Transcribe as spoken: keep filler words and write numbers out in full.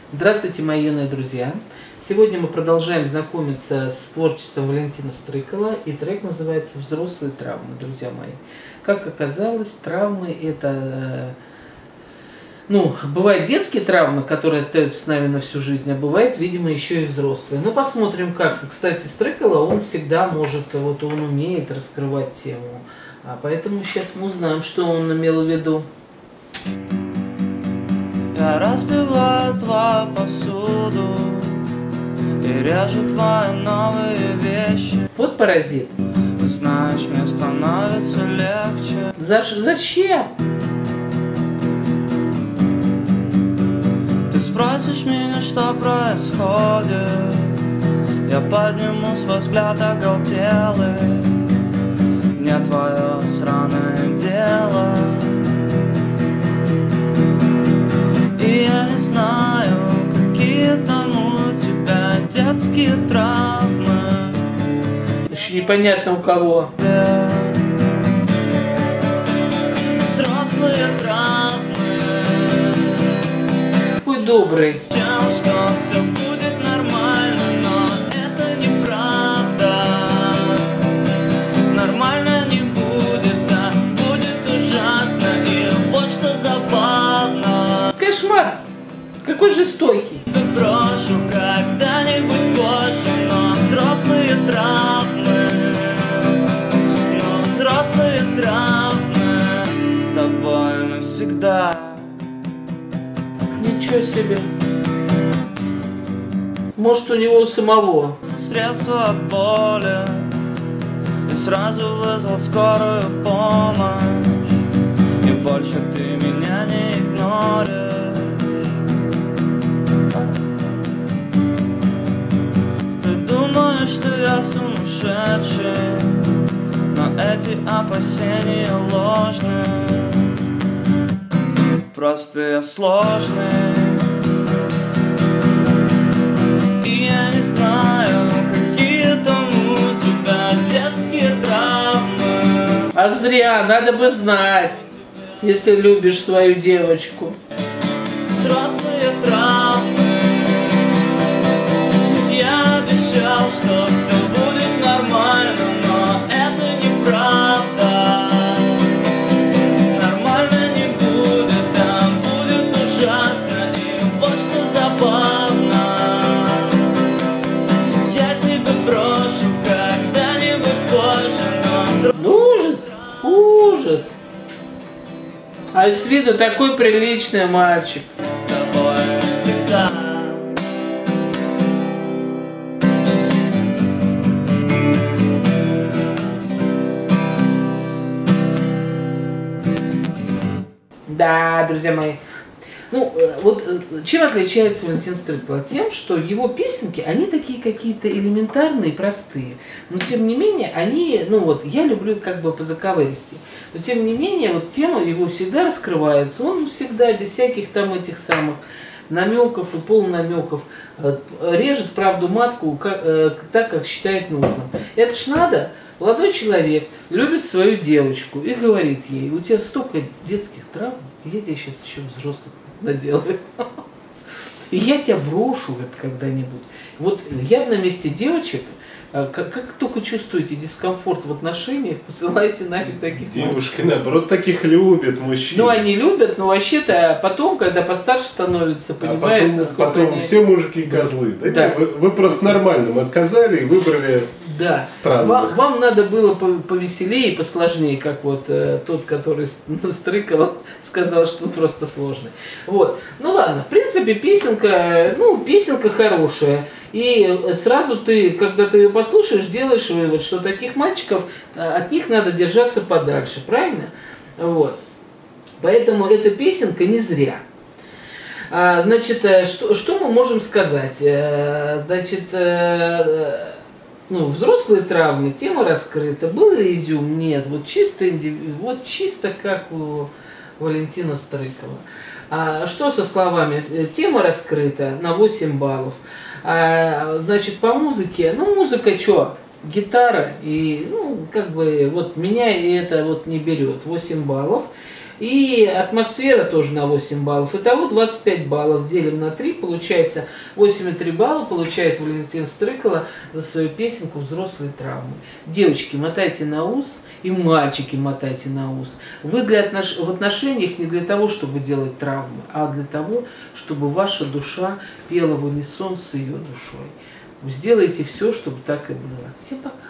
Здравствуйте, мои юные друзья! Сегодня мы продолжаем знакомиться с творчеством Валентина Стрыкала, и трек называется «Взрослые травмы», друзья мои. Как оказалось, травмы это, ну, бывают детские травмы, которые остаются с нами на всю жизнь, а бывает, видимо, еще и взрослые. Ну, посмотрим, как. Кстати, Стрыкала, он всегда может, вот он умеет раскрывать тему, а поэтому сейчас мы узнаем, что он имел в виду. Я разбиваю твою посуду и режу твои новые вещи. Вот паразит. Знаешь, мне становится легче. За, зачем? Ты спросишь меня, что происходит. Я подниму свой взгляд оголтелый. Не твое сраное дело. И я не знаю, какие там у тебя детские травмы. Еще непонятно у кого. Взрослые травмы. Какой добрый. Что все будет нормально, но это неправда. Нормально не будет, да, будет ужасно. И вот что забавно. Кошмар! Какой жестокий! Ты брошу когда-нибудь позже, но взрослые травмы, но взрослые травмы с тобой навсегда. Ничего себе! Может, у него самого? Средства от боли. И сразу вызвал скорую помощь. И больше ты меня не игноришь. Ты думаешь, что я сумасшедший, но эти опасения ложные. Просто я сложный. И я не знаю, какие там у тебя детские травмы. А зря, надо бы знать, если любишь свою девочку. Взрослые травмы. Я обещал, что все будет нормально, но это неправда. Нормально не будет, там будет ужасно. И вот что забавно. Я тебя брошу когда-нибудь позже, но... Ужас! Ужас! А с виду такой приличный мальчик. С тобой всегда. Да, друзья мои. Ну, вот чем отличается Валентин Стрыкала? Тем, что его песенки, они такие какие-то элементарные, простые. Но, тем не менее, они, ну вот, я люблю как бы по заковыристи. Но, тем не менее, вот тема его всегда раскрывается. Он всегда, без всяких там этих самых намеков и полунамеков, режет правду матку как, так, как считает нужным. Это ж надо. Молодой человек любит свою девочку и говорит ей: у тебя столько детских травм, я тебе сейчас еще взрослых наделаю. И я тебя брошу когда-нибудь. Вот я бы на месте девочек, как, как только чувствуете дискомфорт в отношениях, посылайте нафиг таких. Девушки, наоборот, таких любят мужчин. Ну, они любят, но вообще-то потом, когда постарше становятся, понимают, а потом, насколько потом они... все мужики козлы. Да. Да. Вы, вы просто нормальным отказали и выбрали да. странных. Вам, вам надо было повеселее и посложнее, как вот э, тот, который Стрыкала, сказал, что он просто сложный. Вот. Ну ладно, в принципе, песенка, ну, песенка хорошая. И сразу ты, когда ты ее послушаешь, делаешь вывод, что таких мальчиков, от них надо держаться подальше, правильно? Вот. Поэтому эта песенка не зря. А, значит, что, что мы можем сказать? Значит, ну, взрослые травмы, тема раскрыта. Был ли изюм? Нет. Вот чисто, вот чисто как у Валентина Стрыкала. А что со словами? Тема раскрыта на восемь баллов. А, значит, по музыке, ну, музыка что? Гитара, и, ну, как бы, вот меня и это вот не берет, восемь баллов. И атмосфера тоже на восемь баллов. Итого двадцать пять баллов делим на три, получается восемь и три балла получает Валентин Стрыкало за свою песенку «Взрослые травмы». Девочки, мотайте на ус, и мальчики мотайте на ус. Вы для отнош... в отношениях не для того, чтобы делать травмы, а для того, чтобы ваша душа пела в унисон с ее душой. Сделайте все, чтобы так и было. Всем пока.